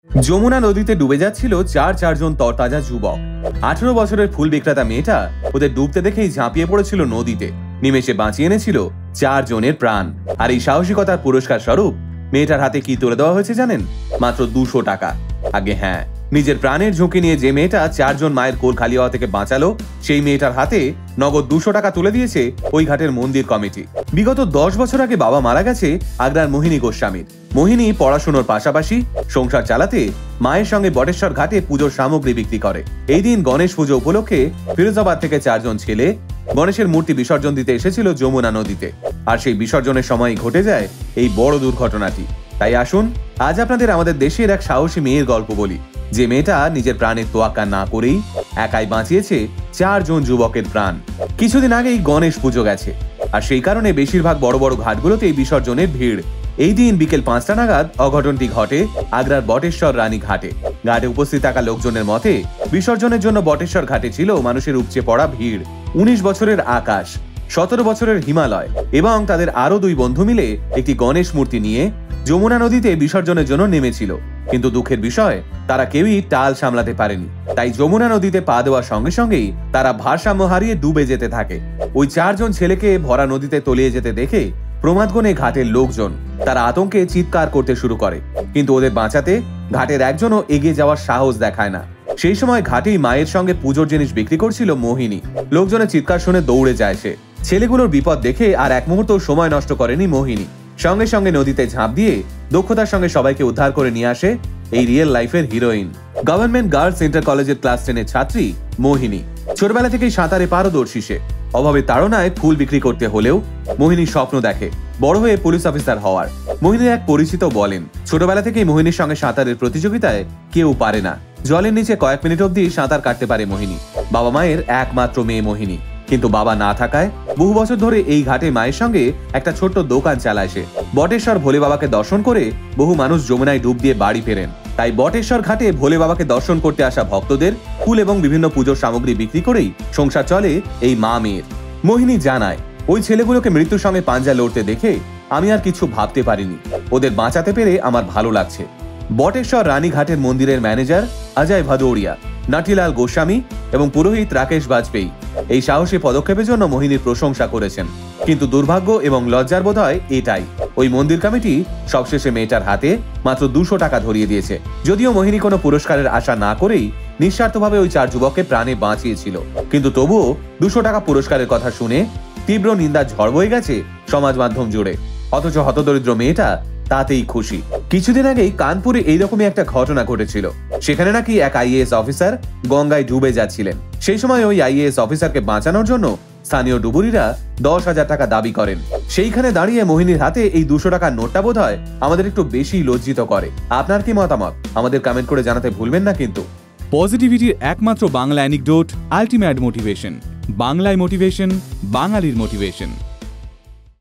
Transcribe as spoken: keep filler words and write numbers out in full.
যমুনা নদীতে ডুবে যাচ্ছিল চার চারজন তরতাজা যুবক। আঠারো বছরের ফুল বিক্রেতা মেয়েটা ওদের ডুবতে দেখেই ঝাঁপিয়ে পড়েছিল নদীতে। নিমেষে বাঁচিয়ে এনেছিল চার জনের প্রাণ। আর এই সাহসিকতার পুরস্কার স্বরূপ মেয়েটার হাতে কি তুলে দেওয়া হয়েছে জানেন? মাত্র দুশো টাকা। আগে হ্যাঁ, নিজের প্রাণের ঝুঁকি নিয়ে যে মেয়েটা চারজন মায়ের কোল খালি হওয়া থেকে বাঁচালো, সেই মেয়েটার হাতে নগদ দুশো টাকা তুলে দিয়েছে ওই ঘাটের মন্দির কমিটি। বিগত দশ বছর আগে বাবা মারা গেছে আগ্রার মোহিনী গোস্বামীর। মোহিনী পড়াশোনার পাশাপাশি সংসার চালাতে মায়ের সঙ্গে বটেশ্বর ঘাটে পুজোর সামগ্রী বিক্রি করে। এই দিন গণেশ পুজো উপলক্ষে ফিরোজাবাদ থেকে চারজন ছেলে গণেশের মূর্তি বিসর্জন দিতে এসেছিল যমুনা নদীতে। আর সেই বিসর্জনের সময় ঘটে যায় এই বড় দুর্ঘটনাটি। তাই আসুন আজ আপনাদের আমাদের দেশের এক সাহসী মেয়ের গল্প বলি, যে মেয়েটা নিজের প্রাণের তোয়াক্কা না করেই একাই বাঁচিয়েছে চারজন যুবকের প্রাণ। কিছুদিন আগেই গণেশ পুজো গেছে, আর সেই কারণে বেশিরভাগ বড় বড় ঘাটগুলোতেই বিসর্জনের ভিড়। এই দিন বিকেল পাঁচটা নাগাদ অঘটনটি ঘটে আগ্রার বটেশ্বর রানী ঘাটে। ঘাটে উপস্থিত থাকা লোকজনের মতে বিসর্জনের জন্য বটেশ্বর ঘাটে ছিল মানুষের উপচে পড়া ভিড়। উনিশ বছরের আকাশ, সতেরো বছরের হিমালয় এবং তাদের আরো দুই বন্ধু মিলে একটি গণেশ মূর্তি নিয়ে যমুনা নদীতে বিসর্জনের জন্য নেমেছিল। কিন্তু দুঃখের বিষয়, তারা কেউই টাল সামলাতে পারেনি। তাই যমুনা নদীতে পা দেওয়ার সঙ্গে সঙ্গেই তারা ভারসাম্য হারিয়ে ডুবে যেতে থাকে। ওই চারজন ছেলেকে ভরা নদীতে তলিয়ে যেতে দেখে প্রমাদগণে ঘাটের লোকজন তারা আতঙ্কে চিৎকার করতে শুরু করে, কিন্তু ওদের বাঁচাতে ঘাটের একজনও এগিয়ে যাওয়ার সাহস দেখায় না। সেই সময় ঘাটেই মায়ের সঙ্গে পুজোর জিনিস বিক্রি করছিল মোহিনী। লোকজনের চিৎকার শুনে দৌড়ে যায় সে। ছেলেগুলোর বিপদ দেখে আর এক মুহূর্ত সময় নষ্ট করেনি মোহিনী। সঙ্গে সঙ্গে নদীতে ঝাঁপ দিয়ে দক্ষতার সঙ্গে সবাইকে উদ্ধার করে নিয়ে আসে এই রিয়েল লাইফের হিরোইন। গভর্নমেন্ট গার্লস ইন্টার কলেজের ক্লাস টেনের ছাত্রী মোহিনী। ছোটবেলা থেকেই সাঁতারে পারদর্শী সে। অভাবে তাড়নায় ফুল বিক্রি করতে হলেও মোহিনী স্বপ্ন দেখে বড় হয়ে পুলিশ অফিসার হওয়ার। মোহিনীর এক পরিচিত বলেন, ছোটবেলা থেকেই মোহিনীর সঙ্গে সাঁতারের প্রতিযোগিতায় কেউ পারে না। জলের নিচে কয়েক মিনিট অব্দি সাঁতার কাটতে পারে মোহিনী। বাবা মায়ের একমাত্র মেয়ে মোহিনী, কিন্তু বাবা না থাকায় বহু বছর ধরে এই ঘাটে মায়ের সঙ্গে একটা ছোট্ট দোকান চালায় সে। বটেশ্বর ভোলে বাবাকে দর্শন করে বহু মানুষ যমুনায় ডুব দিয়ে বাড়ি ফেরেন। তাই বটেশ্বর ঘাটে ভোলে বাবাকে দর্শন করতে আসা ভক্তদের ফুল এবং বিভিন্ন পুজোর সামগ্রী বিক্রি করেই সংসার চলে এই মা মেয়ের। মোহিনী জানায়, ওই ছেলেগুলোকে মৃত্যুর সঙ্গে পাঞ্জা লড়তে দেখে আমি আর কিছু ভাবতে পারিনি। ওদের বাঁচাতে পেরে আমার ভালো লাগছে। বটেশ্বর রানীঘাটের মন্দিরের ম্যানেজার অজয় ভাদৌরিয়া, নাটিলাল গোস্বামী এবং পুরোহিত রাকেশ বাজপেয়ী এই সাহসী পদক্ষেপের জন্য মোহিনীর প্রশংসা করেছেন। কিন্তু দুর্ভাগ্য এবং লজ্জার বোধ হয় এটাই, ওই মন্দির কমিটি সবশেষে মেয়েটার হাতে মাত্র দুশো টাকা ধরিয়ে দিয়েছে। যদিও মোহিনী কোনো পুরস্কারের আশা না করেই নিঃস্বার্থভাবে ওই চার যুবককে প্রাণে বাঁচিয়েছিল, কিন্তু তবুও দুশো টাকা পুরস্কারের কথা শুনে তীব্র নিন্দা ঝড় বয়ে গেছে সমাজ মাধ্যম জুড়ে। অথচ হতদরিদ্র মেয়েটা তাতেই খুশি। কিছুদিন আগেই কানপুরে এইরকমই একটা ঘটনা ঘটেছিল। সেখানে নাকি এক আইএএস অফিসার গঙ্গায় ডুবে যাচ্ছিলেন। সেই সময় ওই আইএএস অফিসারকে বাঁচানোর জন্য স্থানীয় ডুবুরিরা দশ হাজার টাকা দাবি করেন। সেইখানে দাঁড়িয়ে মোহিনীর হাতে এই দুশো টাকার নোটটা বোধ হয় আমাদের একটু বেশি লজ্জিত করে। আপনার কি মতামত আমাদের কমেন্ট করে জানাতে ভুলবেন না কিন্তু। পজিটিভিটির একমাত্র বাংলা অ্যানিকডোট, আলটিমেট মোটিভেশন। বাংলায় মোটিভেশন, বাঙালির মোটিভেশন।